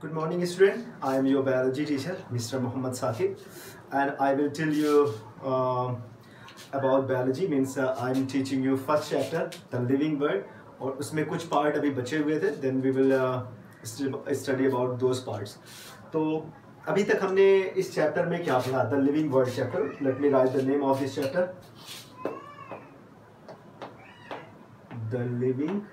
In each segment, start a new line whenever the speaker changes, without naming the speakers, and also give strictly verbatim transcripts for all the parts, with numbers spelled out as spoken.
Good morning, student. I am your biology teacher, Mister Muhammad Saqib, and I will tell you um about biology. Means uh, I am teaching you first chapter, the living world, और उसमें कुछ part अभी बचे हुए थे. Then we will uh, study about those parts. तो अभी तक हमने इस chapter में क्या पढ़ा? The living world chapter. Let me write the name of this chapter. The living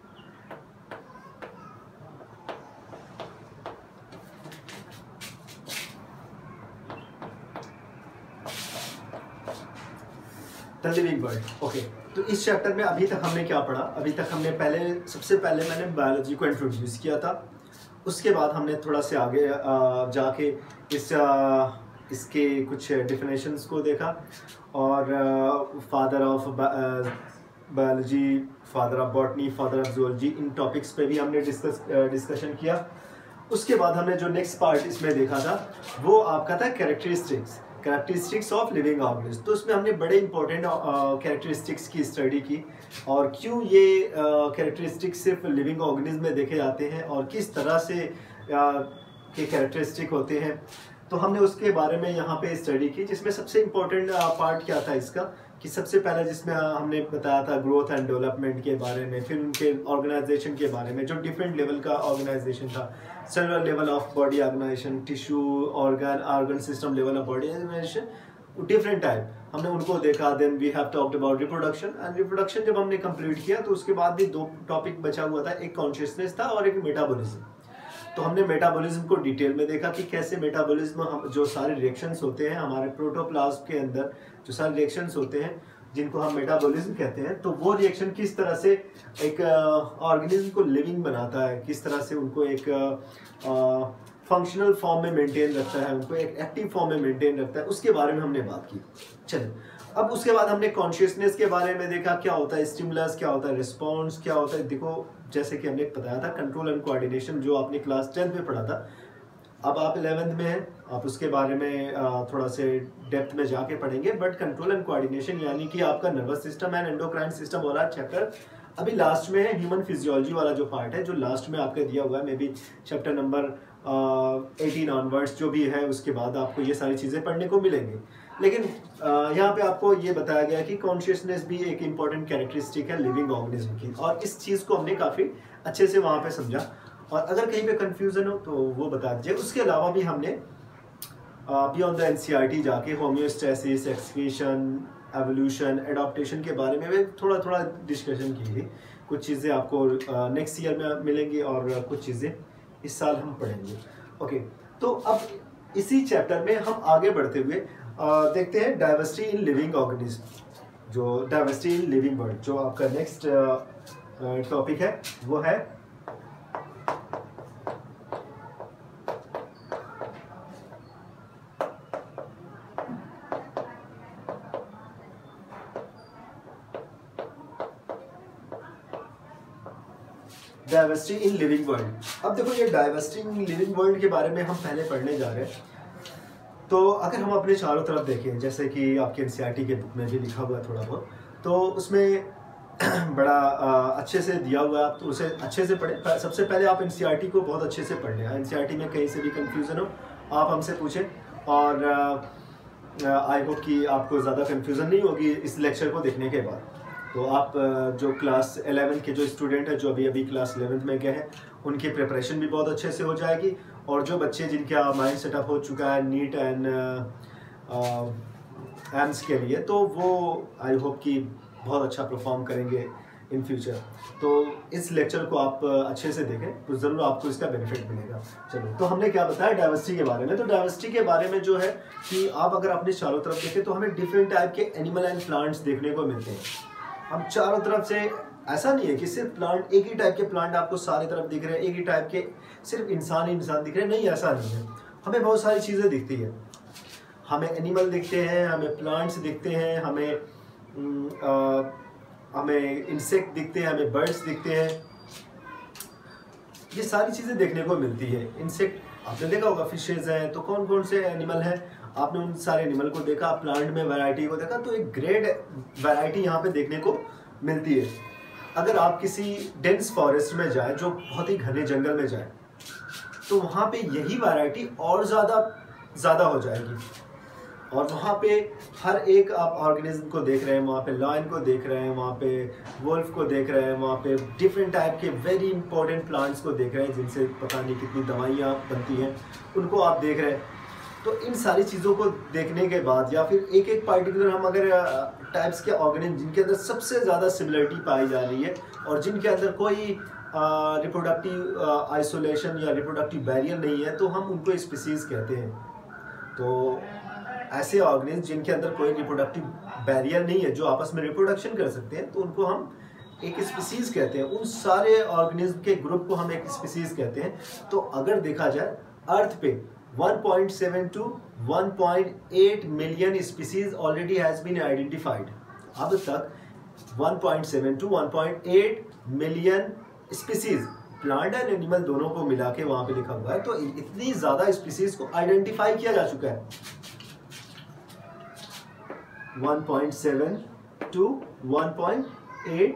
the living world. Okay, तो इस चैप्टर में अभी तक हमने क्या पढ़ा? अभी तक हमने पहले सबसे पहले मैंने बायोलॉजी को इंट्रोड्यूस किया था. उसके बाद हमने थोड़ा से आगे जाके इस इसके कुछ डिफिनेशंस को देखा और father of biology, father of botany, father of zoology, इन टॉपिक्स पे भी हमने डिस्कस डिस्कशन किया. उसके बाद हमने जो नेक्स्ट पार्ट इसमें देखा था वो आपका था characteristics characteristics of living organism. तो उसमें हमने बड़े इंपॉर्टेंट कैरेक्टरिस्टिक्स की स्टडी की और क्यों ये कैरेक्टरिस्टिक्स सिर्फ लिविंग ऑर्गेनिज्म में देखे जाते हैं और किस तरह से uh, के कैरेक्टरिस्टिक होते हैं. तो हमने उसके बारे में यहाँ पे स्टडी की, जिसमें सबसे इम्पोर्टेंट पार्ट क्या था इसका कि सबसे पहले जिसमें हमने बताया था ग्रोथ एंड डेवलपमेंट के बारे में, फिर उनके ऑर्गेनाइजेशन के बारे में, जो डिफरेंट लेवल का ऑर्गेनाइजेशन था. Cellular level of body organisation, tissue organ organ system level of body organisation, different type हमने उनको देखा. Then we have talked about reproduction and reproduction जब हमने कंप्लीट किया तो उसके बाद भी दो टॉपिक बचा हुआ था, एक कॉन्शियसनेस था और एक मेटाबॉलिज्म. तो हमने मेटाबॉलिज्म को डिटेल में देखा कि कैसे मेटाबॉलिज्म हम जो सारे रिएक्शंस होते हैं हमारे प्रोटोप्लाज्म के अंदर, जो सारे रिएक्शंस होते हैं जिनको हम मेटाबॉलिज्म कहते हैं, तो वो रिएक्शन किस तरह से एक ऑर्गेनिज्म को लिविंग बनाता है, किस तरह से उनको एक फंक्शनल फॉर्म में मेंटेन रखता है, उनको एक एक्टिव फॉर्म में मेंटेन रखता है, उसके बारे में हमने बात की. चलिए, अब उसके बाद हमने कॉन्शियसनेस के बारे में देखा, क्या होता है स्टिमुलस, क्या होता है रिस्पॉन्स, क्या होता है. देखो जैसे कि हमने बताया था कंट्रोल एंड कोऑर्डिनेशन जो आपने क्लास टेंथ में पढ़ा था, अब आप इलेवेंथ में हैं, आप उसके बारे में थोड़ा से डेप्थ में जाके पढ़ेंगे. बट कंट्रोल एंड कोऑर्डिनेशन यानी कि आपका nervous system and endocrine system वाला चैप्टर अभी लास्ट में है. ह्यूमन फिजियोलॉजी वाला जो पार्ट है जो लास्ट में आपका दिया हुआ है, maybe chapter number eighteen onwards जो भी है, उसके बाद आपको ये सारी चीज़ें पढ़ने को मिलेंगी. लेकिन यहाँ पे आपको ये बताया गया कि कॉन्शियसनेस भी एक इम्पॉर्टेंट कैरेक्टरिस्टिक है लिविंग ऑर्गेनिज्म की, और इस चीज़ को हमने काफ़ी अच्छे से वहाँ पे समझा. और अगर कहीं पे कंफ्यूजन हो तो वो बता दीजिए. उसके अलावा भी हमने बियॉन्ड द एनसीईआरटी जाके होम्योस्टैसिस, एक्सक्रीशन, एवोल्यूशन, एडॉप्टेशन के बारे में भी थोड़ा थोड़ा डिस्कशन की थी. कुछ चीज़ें आपको नेक्स्ट ईयर में मिलेंगी और कुछ चीज़ें इस साल हम पढ़ेंगे. ओके, तो अब इसी चैप्टर में हम आगे बढ़ते हुए आ, देखते हैं डाइवर्सिटी इन लिविंग ऑर्गेनिज्म, जो डाइवर्सिटी इन लिविंग वर्ल्ड, जो आपका नेक्स्ट टॉपिक है वो है डाइवर्सिटी इन लिविंग वर्ल्ड. अब देखो ये डाइवर्सिटी इन लिविंग वर्ल्ड के बारे में हम पहले पढ़ने जा रहे हैं. तो अगर हम अपने चारों तरफ देखें, जैसे कि आपके एनसीईआरटी के बुक में भी लिखा हुआ है थोड़ा बहुत, तो उसमें बड़ा आ, अच्छे से दिया हुआ है, आप तो उसे अच्छे से पढ़ें. सबसे पहले आप एनसीईआरटी को बहुत अच्छे से पढ़ लें. एनसीईआरटी में कहीं से भी कंफ्यूजन हो आप हमसे पूछें, और आई होप कि आपको ज़्यादा कंफ्यूजन नहीं होगी इस लेक्चर को देखने के बाद. तो आप जो क्लास इलेवेंथ के जो स्टूडेंट हैं जो अभी अभी क्लास इलेवेंथ में गए हैं, उनकी प्रिपरेशन भी बहुत अच्छे से हो जाएगी. और जो बच्चे जिनका माइंड सेटअप हो चुका है नीट एंड एम्स के लिए, तो वो आई होप कि बहुत अच्छा परफॉर्म करेंगे इन फ्यूचर. तो इस लेक्चर को आप अच्छे से देखें तो ज़रूर आपको इसका बेनिफिट मिलेगा. चलो, तो हमने क्या बताया डाइवर्सिटी के बारे में. तो डाइवर्सिटी के बारे में जो है कि आप अगर अपने चारों तरफ देखें तो हमें डिफरेंट टाइप के एनिमल एंड प्लांट्स देखने को मिलते हैं. हम चारों तरफ से, ऐसा नहीं है कि सिर्फ प्लांट, एक ही टाइप के प्लांट आपको सारे तरफ दिख रहे हैं, एक ही टाइप के सिर्फ इंसान ही इंसान दिख रहे हैं, नहीं ऐसा नहीं है. हमें बहुत सारी चीज़ें दिखती है. हमें एनिमल दिखते हैं, हमें प्लांट्स दिखते हैं, हमें आ, हमें इंसेक्ट दिखते हैं, हमें बर्ड्स दिखते हैं. ये सारी चीज़ें देखने को मिलती है. इंसेक्ट आपने देखा होगा, फिशेज हैं, तो कौन कौन से एनिमल हैं, आपने उन सारे एनिमल को देखा. प्लांट में वैरायटी को देखा, तो एक ग्रेट वैरायटी यहाँ पे देखने को मिलती है. अगर आप किसी डेंस फॉरेस्ट में जाए, जो बहुत ही घने जंगल में जाए, तो वहाँ पे यही वैरायटी और ज़्यादा ज़्यादा हो जाएगी। और वहाँ पे हर एक आप ऑर्गेनिज्म को देख रहे हैं, वहाँ पे लायन को देख रहे हैं, वहाँ पे वुल्फ को देख रहे हैं, वहाँ पे डिफरेंट टाइप के वेरी इंपॉर्टेंट प्लांट्स को देख रहे हैं जिनसे पता नहीं कितनी दवाइयाँ बनती हैं, उनको आप देख रहे हैं। तो इन सारी चीज़ों को देखने के बाद या फिर एक एक पार्टिकुलर हम अगर टाइप्स के ऑर्गेनिज्म जिनके अंदर सबसे ज़्यादा सिमिलरिटी पाई जा रही है और जिनके अंदर कोई रिप्रोडक्टिव आइसोलेशन या रिप्रोडक्टिव बैरियर नहीं है, तो हम उनको स्पीसीज कहते हैं। तो ऐसे ऑर्गेनिज्म जिनके अंदर कोई रिप्रोडक्टिव बैरियर नहीं है, जो आपस में रिप्रोडक्शन कर सकते हैं, तो उनको हम एक स्पीसीज कहते हैं। उन सारे ऑर्गेनिज्म के ग्रुप को हम एक स्पीसीज कहते हैं। तो अगर देखा जाए अर्थ पे one point seven two one point eight million species already has been identified. अब तक one point seven two one point eight million species, plant and animal दोनों को मिला के वहां पे लिखा हुआ है। तो इतनी ज्यादा स्पीसीज को आइडेंटिफाई किया जा चुका है, one point seven two one point eight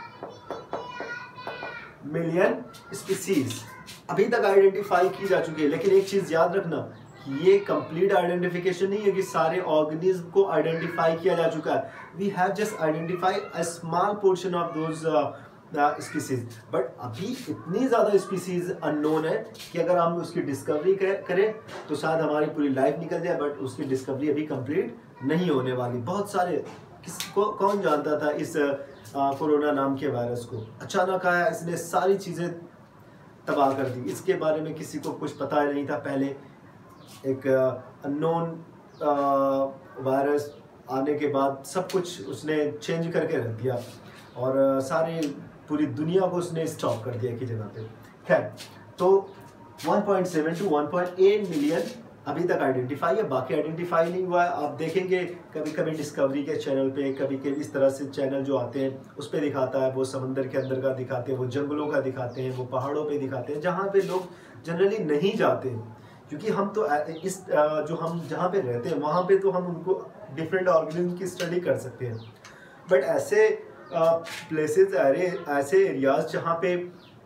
million species अभी तक आइडेंटिफाई की जा चुकी है। लेकिन एक चीज याद रखना, ये कंप्लीट आइडेंटिफिकेशन नहीं है कि सारे ऑर्गेनिज्म को आइडेंटिफाई किया जा चुका है। We have just identify a small portion of those species, but अभी इतनी ज़्यादा स्पीसीज अननोन है कि अगर हम उसकी डिस्कवरी करें तो शायद हमारी पूरी लाइफ निकल जाए, बट उसकी डिस्कवरी अभी कंप्लीट नहीं होने वाली। बहुत सारे किसको कौन जानता था इस कोरोना नाम के वायरस को? अचानक आया, इसने सारी चीज़ें तबाह कर दी। इसके बारे में किसी को कुछ पता नहीं था पहले। एक अननोन वायरस आने के बाद सब कुछ उसने चेंज करके रख दिया और सारी पूरी दुनिया को उसने स्टॉप कर दिया एक ही जगह पे। खैर, तो one point seven two one point eight million अभी तक आइडेंटिफाई है, बाकी आइडेंटिफाई नहीं हुआ है। आप देखेंगे कभी कभी डिस्कवरी के चैनल पे, कभी कभी इस तरह से चैनल जो आते हैं उस पर दिखाता है, वो समंदर के अंदर का दिखाते हैं, वो जंगलों का दिखाते हैं, वो पहाड़ों पे दिखाते हैं, जहाँ पे लोग जनरली नहीं जाते। क्योंकि हम तो इस जो हम जहाँ पे रहते हैं वहाँ पे तो हम उनको डिफरेंट ऑर्गेनिज्म की स्टडी कर सकते हैं, बट ऐसे प्लेसेस ऐसे एरियाज जहाँ पे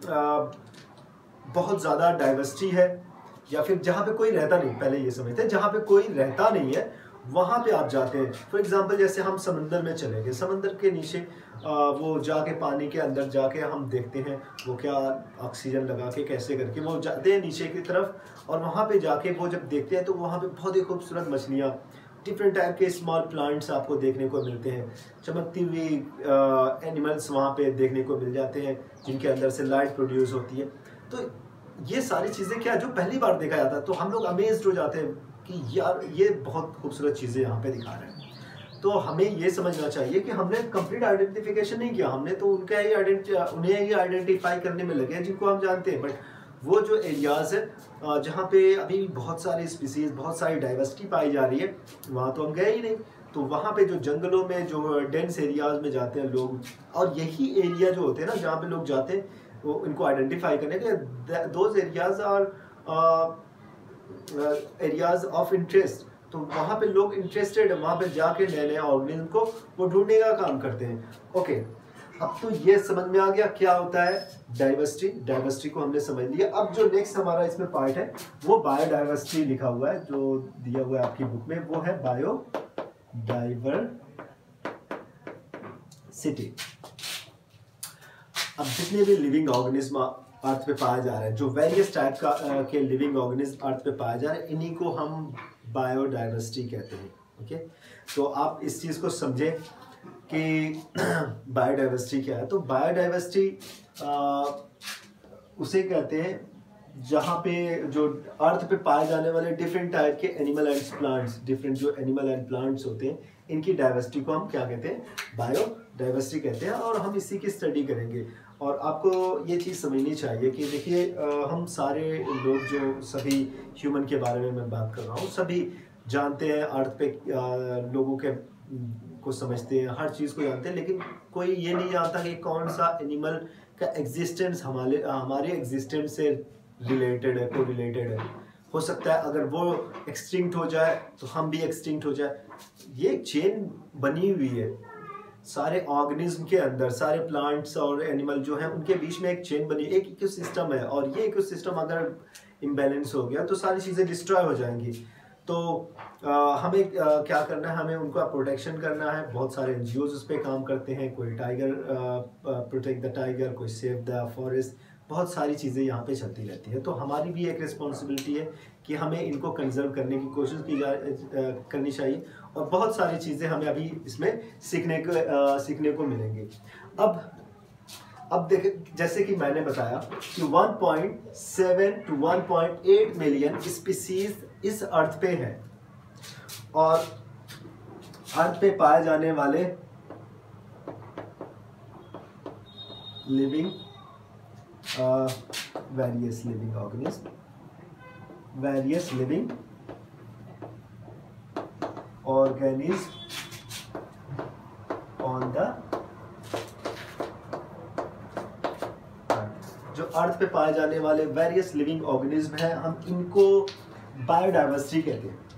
बहुत ज़्यादा डाइवर्सिटी है या फिर जहाँ पे कोई रहता नहीं, पहले ये समझते हैं जहाँ पे कोई रहता नहीं है वहाँ पे आप जाते हैं। फॉर एग्जांपल जैसे हम समंदर में चले गए, समंदर के नीचे वो जाके पानी के अंदर जाके हम देखते हैं वो क्या ऑक्सीजन लगा के कैसे करके वो जाते हैं नीचे की तरफ, और वहाँ पे जाके वो जब देखते हैं तो वहाँ पे बहुत ही खूबसूरत मछलियाँ, डिफरेंट टाइप के स्मॉल प्लांट्स आपको देखने को मिलते हैं, चमकती हुई एनिमल्स वहाँ पे देखने को मिल जाते हैं जिनके अंदर से लाइट प्रोड्यूस होती है। तो ये सारी चीज़ें क्या जो पहली बार देखा जाता है तो हम लोग अमेज्ड हो जाते हैं कि यार ये बहुत खूबसूरत चीज़ें यहाँ पे दिखा रहे हैं। तो हमें ये समझना चाहिए कि हमने कंप्लीट आइडेंटिफिकेशन नहीं किया, हमने तो उनका ही आइडेंटि उन्हें ही आइडेंटिफाई करने में लगे हैं जिनको हम जानते हैं। बट वो जो एरियाज़ है जहाँ पे अभी बहुत सारी स्पीसीज, बहुत सारी डाइवर्सिटी पाई जा रही है, वहाँ तो हम गए ही नहीं। तो वहाँ पे जो जंगलों में जो डेंस एरियाज़ में जाते हैं लोग, और यही एरिया जो होते हैं ना जहाँ पे लोग जाते हैं वो इनको आइडेंटिफाई करने के, those areas are areas of interest. तो वहाँ पे लोग इंटरेस्टेड है, वहाँ पे जाके नए नए ऑर्गेनिज्म को वो ढूंढने का काम करते हैं। ओके, अब तो ये समझ में आ गया क्या होता है डाइवर्सिटी। डाइवर्सिटी को हमने समझ लिया। अब जो नेक्स्ट हमारा इसमें पार्ट है वो बायोडाइवर्सिटी लिखा हुआ है, जो दिया हुआ है आपकी बुक में, वो है बायो डाइवर्सिटी। अब जितने भी लिविंग ऑर्गेनिज्म अर्थ पे पाया जा रहा है, जो वेरियस टाइप का के लिविंग ऑर्गेनिज्म अर्थ पे पाया जा रहा है, इन्हीं को हम बायोडाइवर्सिटी कहते हैं। ओके, तो आप इस चीज़ को समझें कि बायोडाइवर्सिटी क्या है। तो बायोडाइवर्सिटी उसे कहते हैं जहाँ पे जो अर्थ पे पाए जाने वाले डिफरेंट टाइप के एनिमल एंड प्लांट्स, डिफरेंट जो एनिमल एंड प्लांट्स होते हैं, इनकी डाइवर्सिटी को हम क्या कहते हैं? बायोडाइवर्सिटी कहते हैं। और हम इसी की स्टडी करेंगे। और आपको ये चीज़ समझनी चाहिए कि देखिए हम सारे लोग जो सभी ह्यूमन के बारे में मैं बात कर रहा हूँ, सभी जानते हैं अर्थ पे आ, लोगों के को समझते हैं, हर चीज़ को जानते हैं, लेकिन कोई ये नहीं जानता कि कौन सा एनिमल का एग्जिस्टेंस हमारे हमारे एग्जिस्टेंस से रिलेटेड है, को रिलेटेड है। हो सकता है अगर वो एक्सटिंक्ट हो जाए तो हम भी एक्सटिंक्ट हो जाए। ये चेन बनी हुई है सारे ऑर्गेनिज्म के अंदर, सारे प्लांट्स और एनिमल जो हैं उनके बीच में एक चेन बनी, एक इकोसिस्टम है। और ये इकोसिस्टम अगर इम्बैलेंस हो गया तो सारी चीज़ें डिस्ट्रॉय हो जाएंगी। तो आ, हमें आ, क्या करना है, हमें उनका प्रोटेक्शन करना है। बहुत सारे एन जी ओज उस पर काम करते हैं, कोई टाइगर प्रोटेक्ट द टाइगर, कोई सेव द फॉरेस्ट, बहुत सारी चीज़ें यहाँ पे चलती रहती है। तो हमारी भी एक रिस्पॉन्सिबिलिटी है कि हमें इनको कंजर्व करने की कोशिश की जा करनी चाहिए, और बहुत सारी चीज़ें हमें अभी इसमें सीखने को आ, सीखने को मिलेंगी। अब अब देखें, जैसे कि मैंने बताया कि one point seven two one point eight million species इस अर्थ पे है, और अर्थ पे पाए जाने वाले living various living organism various living organism on the जो अर्थ पे पाए जाने वाले वेरियस लिविंग ऑर्गेनिज्म हैं, हम इनको बायोडाइवर्सिटी कहते हैं।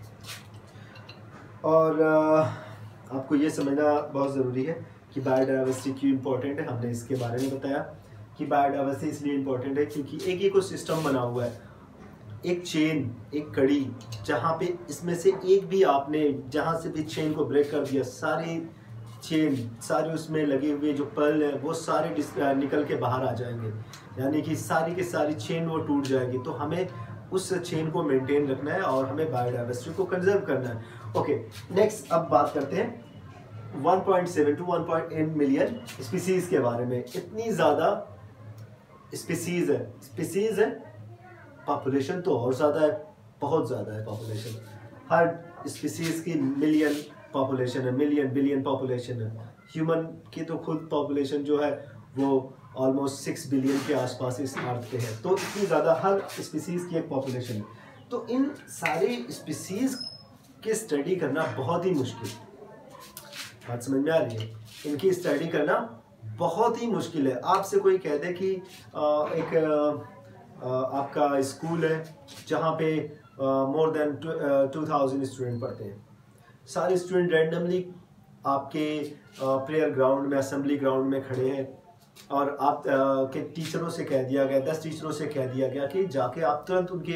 और uh, आपको ये समझना बहुत ज़रूरी है कि बायोडाइवर्सिटी क्यों इम्पोर्टेंट है। हमने इसके बारे में बताया कि बायोडाइवर्सिटी इसलिए इम्पोर्टेंट है क्योंकि एक इकोसिस्टम बना हुआ है, एक चेन, एक कड़ी, जहाँ पे इसमें से एक भी आपने जहाँ से भी चेन को ब्रेक कर दिया, सारी चेन, सारे उसमें लगे हुए जो पर्ल है वो सारे निकल के बाहर आ जाएंगे, यानी कि सारी की सारी चेन वो टूट जाएगी। तो हमें उस चेन को मेंटेन रखना है और हमें बायोडाइवर्सिटी को कंजर्व करना है। ओके, नेक्स्ट अब बात करते हैं one point seven two one point eight million species के बारे में। इतनी ज़्यादा स्पीसीज है, स्पीसीज है, पॉपुलेशन तो और ज़्यादा है, बहुत ज़्यादा है पॉपुलेशन। हर स्पीसीज की मिलियन पॉपुलेशन है, मिलियन बिलियन पॉपुलेशन है। ह्यूमन की तो खुद पॉपुलेशन जो है वो ऑलमोस्ट सिक्स बिलियन के आसपास इस अर्थ पे है। तो इतनी ज़्यादा हर स्पीसीज़ की एक पॉपुलेशन है। तो इन सारे स्पीसीज़ की स्टडी करना बहुत ही मुश्किल, बात समझ में आ रही है? इनकी स्टडी करना बहुत ही मुश्किल है। आपसे कोई कह दे कि आ, एक आ, आपका स्कूल है जहाँ पे more than two thousand student पढ़ते हैं, सारे स्टूडेंट रैंडमली आपके प्लेयर ग्राउंड में, असेंबली ग्राउंड में खड़े हैं, और आप आ, के टीचरों से कह दिया गया, दस टीचरों से कह दिया गया कि जाके आप तुरंत उनके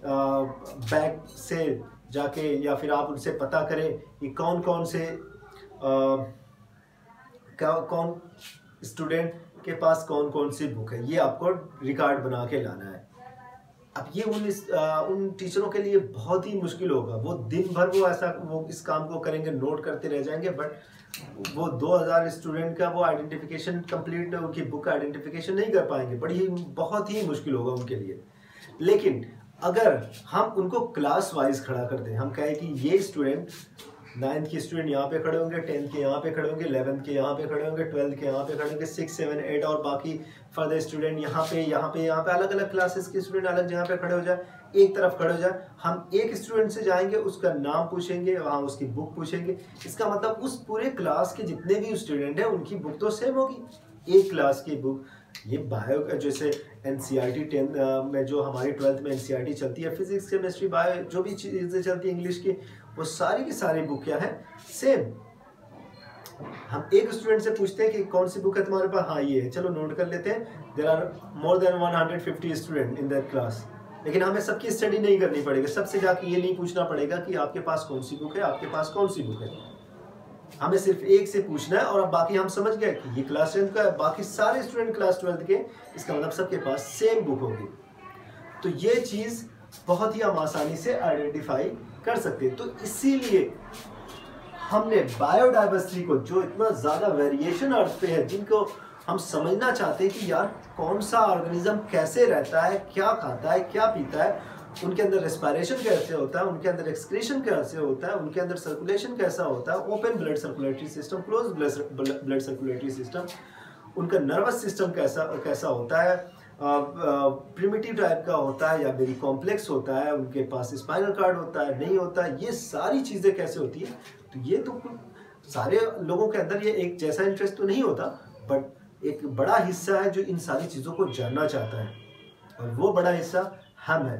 बैग से जाके या फिर आप उनसे पता करें कि कौन कौन से आ, कौन स्टूडेंट के पास कौन कौन सी बुक है, ये आपको रिकॉर्ड बना के लाना है। अब ये उन इस, आ, उन टीचरों के लिए बहुत ही मुश्किल होगा। वो दिन भर वो ऐसा वो इस काम को करेंगे, नोट करते रह जाएंगे, बट वो दो हज़ार स्टूडेंट का वो आइडेंटिफिकेशन कंप्लीट, उनकी बुक आइडेंटिफिकेशन नहीं कर पाएंगे। बड़ी ही बहुत ही मुश्किल होगा उनके लिए। लेकिन अगर हम उनको क्लास वाइज खड़ा कर दें, हम कहें कि ये स्टूडेंट नाइन्थ के स्टूडेंट यहाँ पे खड़े होंगे, टेंथ के यहाँ पे खड़े होंगे, इलेवेंथ के यहाँ पे खड़े होंगे, ट्वेल्थ के यहाँ पे खड़े होंगे, सिक्स सेवन एट और बाकी फर्दर स्टूडेंट यहाँ पे यहाँ पे यहाँ पे अलग अलग क्लासेस के स्टूडेंट अलग जगह पे खड़े हो जाए, एक तरफ खड़े हो जाए। हम एक स्टूडेंट से जाएंगे, उसका नाम पूछेंगे, वहाँ उसकी बुक पूछेंगे। इसका मतलब उस पूरे क्लास के जितने भी स्टूडेंट हैं उनकी बुक तो सेम होगी, एक क्लास की बुक। ये बायो जैसे N C R T tenth में जो हमारी ट्वेल्थ में एन सी आर टी चलती है, फिजिक्स केमिस्ट्री बायो जो भी चीज़ें चलती है इंग्लिश की, वो सारी की सारी बुक क्या है, सेम। हम एक स्टूडेंट से पूछते हैं कि कौन सी बुक है तुम्हारे पास, हाँ ये है, चलो नोट कर लेते हैं। There are more than one hundred fifty student in that class, लेकिन हमें सबकी स्टडी नहीं करनी पड़ेगी। सबसे जाके ये नहीं पूछना पड़ेगा कि आपके पास कौन सी बुक है, आपके पास कौन सी बुक है। हमें सिर्फ एक से पूछना है, और अब बाकी हम समझ गए कि ये क्लास टेंथ का है, बाकी सारे स्टूडेंट क्लास ट्वेल्थ के, इसका मतलब सबके पास सेम बुक होगी। तो ये चीज़ बहुत ही हम आसानी से आइडेंटिफाई कर सकते हैं। तो इसीलिए हमने बायोडाइवर्सिटी को, जो इतना ज़्यादा वेरिएशन अर्थ पे है, जिनको हम समझना चाहते हैं कि यार कौन सा ऑर्गेनिज्म कैसे रहता है, क्या खाता है, क्या पीता है, उनके अंदर रेस्पिरेशन कैसे होता है, उनके अंदर एक्सक्रीशन कैसे होता है, उनके अंदर सर्कुलेशन कैसा होता है, open blood circulatory system, close blood circulatory system, उनका नर्वस सिस्टम कैसा कैसा होता है, प्रिमिटिव टाइप का होता है या वेरी कॉम्प्लेक्स होता है, उनके पास स्पाइनल कार्ड होता है, नहीं होता है, ये सारी चीज़ें कैसे होती है। तो ये तो सारे लोगों के अंदर ये एक जैसा इंटरेस्ट तो नहीं होता, बट एक बड़ा हिस्सा है जो इन सारी चीज़ों को जानना चाहता है, और वो बड़ा हिस्सा हम है।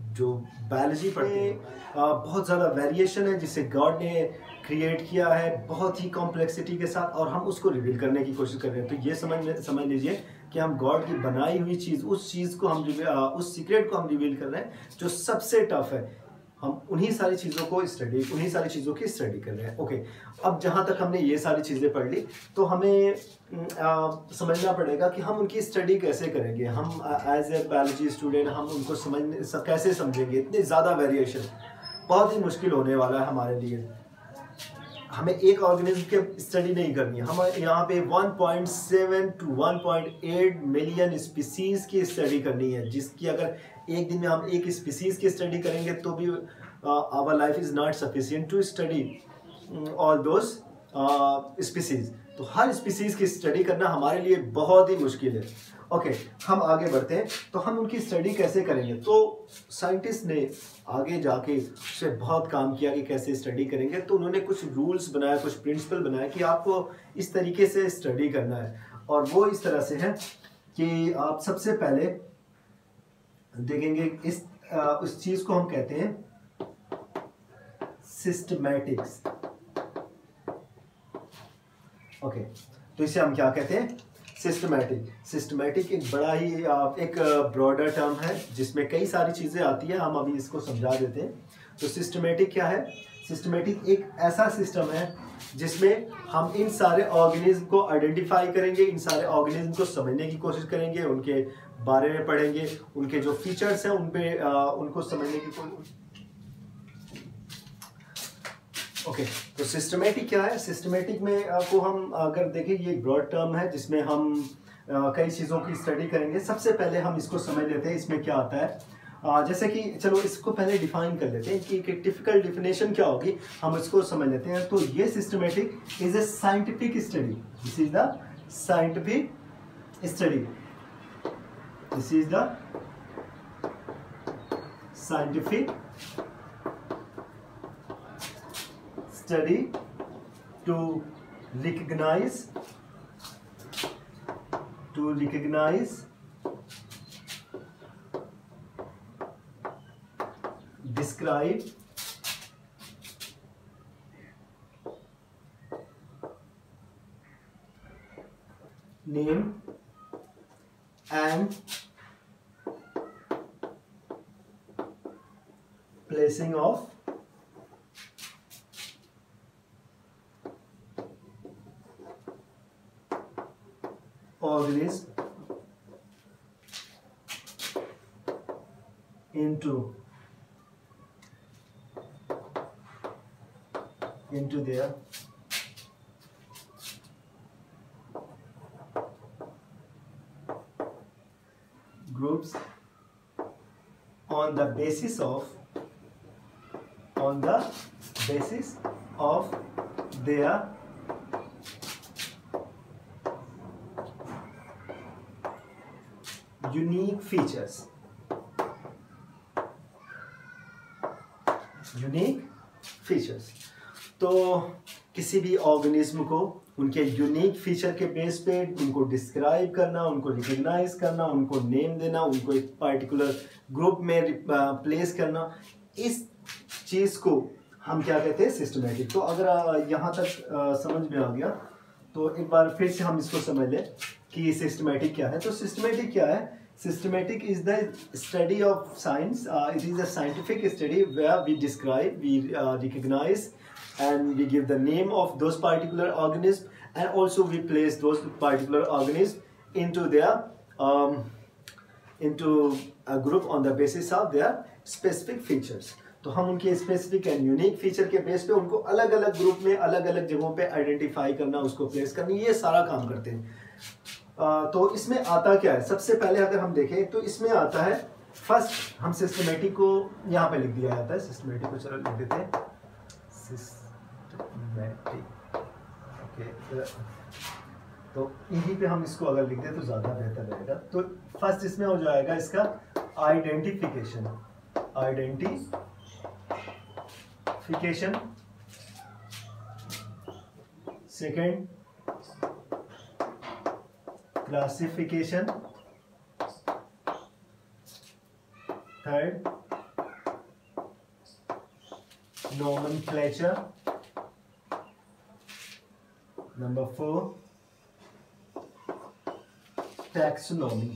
जो बायोलॉजी पढ़ते हैं बहुत ज़्यादा वेरिएशन है जिसे गॉड ने क्रिएट किया है बहुत ही कॉम्प्लेक्सिटी के साथ, और हम उसको रिवील करने की कोशिश कर रहे हैं। तो ये समझ समझ लीजिए कि हम गॉड की बनाई हुई चीज़, उस चीज़ को हम उस सीक्रेट को हम रिवील कर रहे हैं जो सबसे टफ है। हम उन्हीं सारी चीज़ों को स्टडी उन्हीं सारी चीज़ों की स्टडी कर रहे हैं। ओके, अब जहाँ तक हमने ये सारी चीज़ें पढ़ ली तो हमें आ, समझना पड़ेगा कि हम उनकी स्टडी कैसे करेंगे। हम एज ए बायोलॉजी स्टूडेंट हम उनको समझ सब कैसे समझेंगे। इतनी ज़्यादा वेरिएशन बहुत ही मुश्किल होने वाला है हमारे लिए। हमें एक ऑर्गेनिज्म की स्टडी नहीं करनी है, हम यहाँ पे one point seven two one point eight million species की स्टडी करनी है, जिसकी अगर एक दिन में हम एक स्पीसीज की स्टडी करेंगे तो भी our life is not sufficient to study all those species. तो हर स्पीसीज की स्टडी करना हमारे लिए बहुत ही मुश्किल है। ओके okay, हम आगे बढ़ते हैं। तो हम उनकी स्टडी कैसे करेंगे? तो साइंटिस्ट ने आगे जाके उससे बहुत काम किया कि कैसे स्टडी करेंगे। तो उन्होंने कुछ रूल्स बनाया, कुछ प्रिंसिपल बनाया कि आपको इस तरीके से स्टडी करना है। और वो इस तरह से है कि आप सबसे पहले देखेंगे इस आ, उस चीज़ को हम कहते हैं सिस्टमैटिक्स। ओके okay, तो इसे हम क्या कहते हैं? सिस्टमैटिक। सिस्टमैटिक एक बड़ा ही एक ब्रॉडर टर्म है जिसमें कई सारी चीज़ें आती हैं। हम अभी इसको समझा देते हैं। तो सिस्टमैटिक क्या है? सिस्टमैटिक एक ऐसा सिस्टम है जिसमें हम इन सारे ऑर्गेनिज्म को आइडेंटिफाई करेंगे, इन सारे ऑर्गेनिज्म को समझने की कोशिश करेंगे, उनके बारे में पढ़ेंगे, उनके जो फीचर्स हैं उन पे आ, उनको समझने की कोशिश। ओके okay, तो सिस्टमेटिक क्या है? सिस्टमेटिक में को हम अगर देखें ये एक ब्रॉड टर्म है जिसमें हम आ, कई चीज़ों की स्टडी करेंगे। सबसे पहले हम इसको समझ लेते हैं इसमें क्या आता है। आ, जैसे कि चलो इसको पहले डिफाइन कर लेते हैं कि टिपिकल डिफिनेशन क्या होगी, हम इसको समझ लेते हैं। तो ये systematic is a scientific study. This is the scientific study. This is the scientific study to recognize to recognize describe name and placing of organism into into their groups on the basis of on the basis of their unique features. Unique features तो किसी भी organism को उनके unique feature के base पे उनको describe करना, उनको रिकग्नाइज करना, उनको नेम देना, उनको एक पार्टिकुलर ग्रुप में प्लेस करना, इस चीज़ को हम क्या कहते हैं? सिस्टमेटिक। तो अगर यहाँ तक समझ में आ गया तो एक बार फिर से हम इसको समझ लें कि सिस्टमेटिक क्या है। तो सिस्टमेटिक क्या है? Systematic is the study of science. Uh, it is a scientific study where we describe, we uh, recognize, and we give the name of those particular organisms, and also we place those particular organisms into their um, into a group on the basis of their specific features. तो हम उनके specific and unique feature के base पे उनको अलग अलग group में अलग अलग जगहों पे आइडेंटिफाई करना, उसको प्लेस करना, ये सारा काम करते हैं। आ, तो इसमें आता क्या है? सबसे पहले अगर हम देखें तो इसमें आता है फर्स्ट, हम सिस्टमेटिक को यहाँ पे लिख दिया जाता है। सिस्टमेटिक को चलो लिख देते हैं सिस्टमेटिक। ओके, तो यहीं पे हम इसको अगर लिख दें तो ज़्यादा बेहतर रहेगा। तो फर्स्ट इसमें हो जाएगा इसका identification. Identification second classification, third nomenclature. Number four, taxonomy.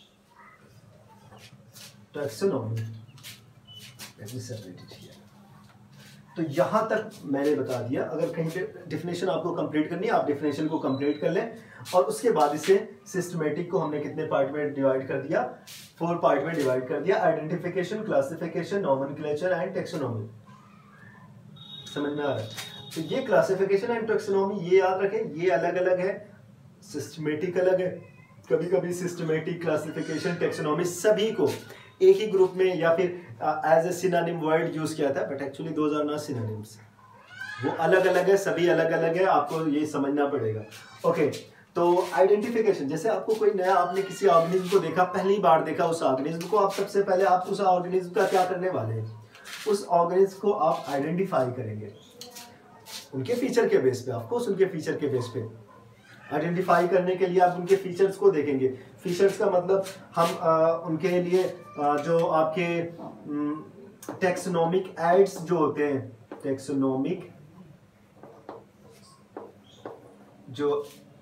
Taxonomy. Let me separate it here. तो यहाँ तक मैंने बता दिया। अगर कहीं पे डिफिनेशन आपको कंप्लीट करनी है, आप डिफिनेशन को कंप्लीट कर लें, और उसके बाद इसे सिस्टमेटिक को हमने कितने पार्ट में डिवाइड कर दिया, फोर पार्ट में डिवाइड कर दिया। Identification, classification, nomenclature and taxonomy. समझ में आ रहा है? तो ये क्लासिफिकेशन एंड टेक्सोनॉमी ये याद रखें, ये अलग अलग है, सिस्टमेटिक अलग है। कभी कभी सिस्टमेटिक, क्लासिफिकेशन, टेक्सोनॉमी सभी को एक ही ग्रुप में या फिर as a synonym word use किया था, but actually those are not synonyms. वो अलग अलग है, सभी अलग अलग है, आपको ये समझना पड़ेगा। ओके okay, तो आइडेंटिफिकेशन, जैसे आपको कोई नया, आपने किसी ऑर्गेनिज्म को देखा, पहली बार देखा उस ऑर्गेनिज्म को, आप सबसे पहले आप उस ऑर्गेनिज्म का क्या करने वाले हैं, उस ऑर्गेनिज्म को आप आइडेंटिफाई करेंगे उनके फीचर के बेस पे। ऑफकोर्स उनके फीचर के बेस पे आइडेंटिफाई करने के लिए आप उनके फीचर्स को देखेंगे। फीचर्स का मतलब हम आ, उनके लिए आ, जो आपके टेक्सोनोमिक एड्स जो होते हैं, टेक्सोनोमिक जो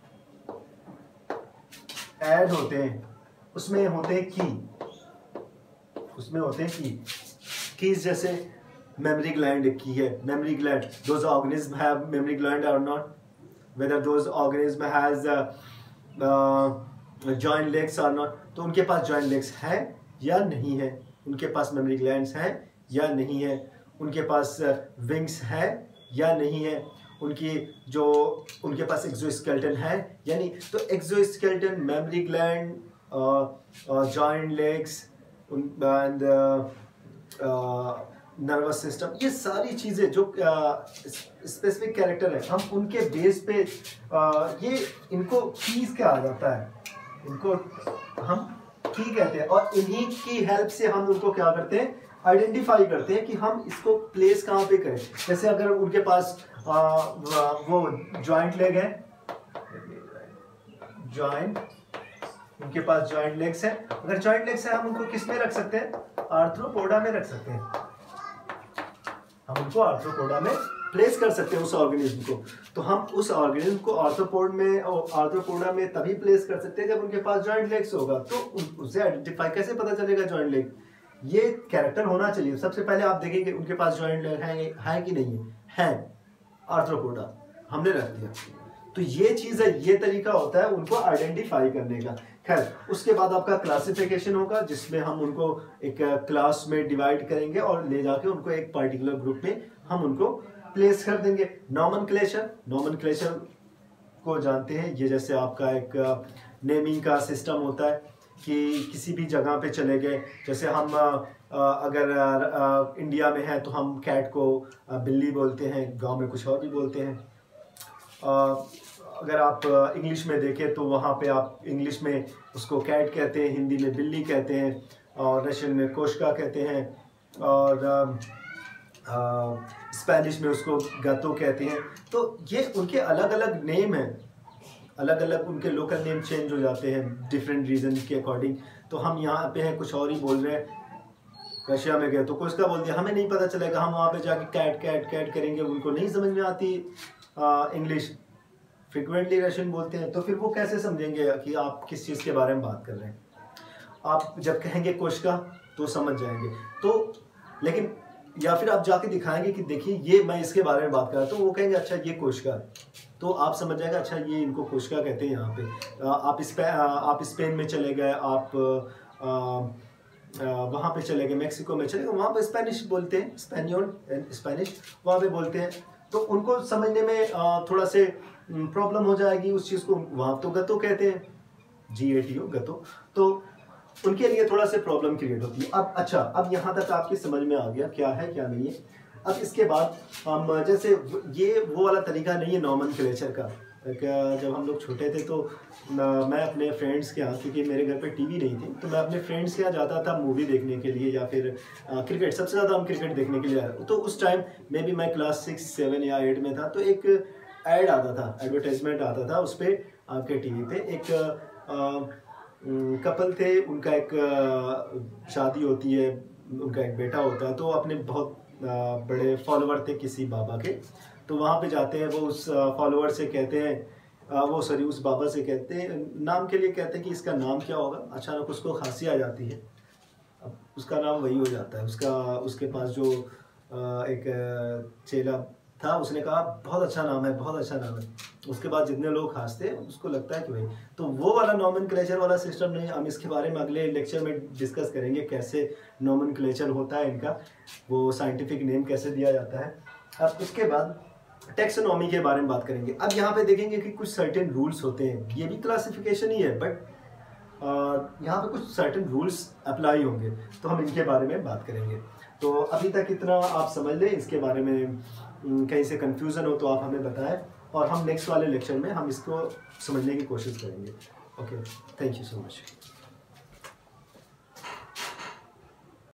ऐड होते हैं, उसमें होते हैं की, उसमें होते हैं की कीज जैसे मेमोरी ग्लैंड एक की है, memory gland, those organism have memory gland और not, whether those organism has uh, uh, joint legs or not, तो उनके पास joint legs है या नहीं है, उनके पास memory glands हैं या नहीं है, उनके पास uh, wings है या नहीं है, उनकी जो उनके पास exoskeleton है या नहीं। तो exoskeleton, memory gland, uh, uh, joint legs and uh, uh, nervous system, ये सारी चीज़ें जो स्पेसिफिक कैरेक्टर है, हम उनके बेस पे आ, ये इनको कीज कहा जाता है, इनको हम की कहते हैं, और इन्हीं की हेल्प से हम उनको क्या करते हैं, आइडेंटिफाई करते हैं कि हम इसको प्लेस कहाँ पे करें। जैसे अगर उनके पास आ, वो जॉइंट लेग है, जॉइंट, उनके पास जॉइंट लेग्स है, अगर जॉइंट लेग्स है हम उनको किस में रख सकते हैं, आर्थ्रोपोडा में रख सकते हैं, हम उनको आर्थ्रोपोडा में प्लेस कर सकते हैं उस ऑर्गेनिज्म को। तो हम उस ऑर्गेनिज्म को आर्थ्रोपोड में और आर्थ्रोपोडा में तभी प्लेस कर सकते हैं जब उनके पास जॉइंट लेग्स होगा। तो उसे आइडेंटिफाई कैसे पता चलेगा जॉइंट लेग, ये कैरेक्टर होना चाहिए। सबसे पहले आप देखेंगे उनके पास जॉइंट लेग है, है कि नहीं है, है, आर्थ्रोपोडा हमने रख दिया। तो ये चीज़ है, ये तरीका होता है उनको आइडेंटिफाई करने का। खैर, उसके बाद आपका क्लासिफिकेशन होगा जिसमें हम उनको एक क्लास में डिवाइड करेंगे और ले जाके उनको एक पर्टिकुलर ग्रुप में हम उनको प्लेस कर देंगे। नॉमेनक्लेचर, नॉमेनक्लेचर को जानते हैं, ये जैसे आपका एक नेमिंग का सिस्टम होता है कि किसी भी जगह पे चले गए, जैसे हम अगर इंडिया में है तो हम कैट को बिल्ली बोलते हैं, गांव में कुछ और भी बोलते हैं। अगर आप इंग्लिश में देखें तो वहाँ पे आप इंग्लिश में उसको कैट कहते हैं, हिंदी में बिल्ली कहते हैं, और रशियन में कोशका कहते हैं, और स्पेनिश में उसको गतो कहते हैं। तो ये उनके अलग अलग नेम हैं, अलग अलग उनके लोकल नेम चेंज हो जाते हैं डिफरेंट रीजन के अकॉर्डिंग। तो हम यहाँ पे हैं कुछ और ही बोल रहे हैं, रशिया में गए तो कोशका बोल दिया, हमें नहीं पता चलेगा, हम वहाँ पे जाके कैट कैट कैट करेंगे, उनको नहीं समझ में आती इंग्लिश, फ्रिक्वेंटली रशियन बोलते हैं, तो फिर वो कैसे समझेंगे कि आप किस चीज़ के बारे में बात कर रहे हैं। आप जब कहेंगे कोशका तो समझ जाएंगे। तो लेकिन या फिर आप जाके दिखाएंगे कि देखिए ये मैं इसके बारे में बात कर रहा हूँ, तो वो कहेंगे अच्छा ये कोशका है, तो आप समझ जाएगा अच्छा ये इनको कोशका कहते हैं यहाँ पे। आप स्पे आप स्पेन में चले गए, आप वहाँ पे चले गए, मैक्सिको में चले गए, वहाँ पे स्पेनिश बोलते हैं, स्पेनियोल स्पेनिश वहाँ पे बोलते हैं, तो उनको समझने में थोड़ा से प्रॉब्लम हो जाएगी उस चीज़ को। वहाँ तो गतो कहते हैं, जी ए टी ओ गतो, तो उनके लिए थोड़ा से प्रॉब्लम क्रिएट होती है। अब अच्छा, अब यहाँ तक आपकी समझ में आ गया क्या है क्या नहीं है। अब इसके बाद हम जैसे ये वो वाला तरीका नहीं है नॉमेनक्लेचर का। क्या जब हम लोग छोटे थे तो मैं अपने फ्रेंड्स के यहाँ, क्योंकि मेरे घर पे टीवी नहीं थी, तो मैं अपने फ्रेंड्स के यहाँ जाता था मूवी देखने के लिए या फिर क्रिकेट, सबसे ज़्यादा हम क्रिकेट देखने के लिए आए। तो उस टाइम मे बी मैं क्लास सिक्स सेवन या एट में था, तो एक ऐड आता था, एडवर्टाइजमेंट आता था उस पर आपके टी वी पे। एक आ, कपल थे, उनका एक शादी होती है, उनका एक बेटा होता है, तो अपने बहुत बड़े फॉलोवर थे किसी बाबा के, तो वहाँ पे जाते हैं, वो उस फॉलोवर से कहते हैं, आ, वो सॉरी उस बाबा से कहते हैं, नाम के लिए कहते हैं कि इसका नाम क्या होगा। अचानक उसको खांसी आ जाती है, अब उसका नाम वही हो जाता है। उसका उसके पास जो आ, एक चेला था, उसने कहा बहुत अच्छा नाम है, बहुत अच्छा नाम है। उसके बाद जितने लोग खांसते हैं उसको लगता है कि भाई, तो वो वाला नॉमेनक्लेचर वाला सिस्टम नहीं। हम इसके बारे में अगले लेक्चर में डिस्कस करेंगे, कैसे नॉमेनक्लेचर होता है इनका, वो साइंटिफिक नेम कैसे दिया जाता है। अब उसके बाद टेक्सोनॉमी के बारे में बात करेंगे। अब यहाँ पे देखेंगे कि कुछ सर्टेन रूल्स होते हैं, ये भी क्लासिफिकेशन ही है, बट यहाँ पे कुछ सर्टेन रूल्स अप्लाई होंगे, तो हम इनके बारे में बात करेंगे। तो अभी तक इतना आप समझ लें, इसके बारे में कहीं से कंफ्यूजन हो तो आप हमें बताएं, और हम नेक्स्ट वाले लेक्चर में हम इसको समझने की कोशिश करेंगे। Okay, thank you so much.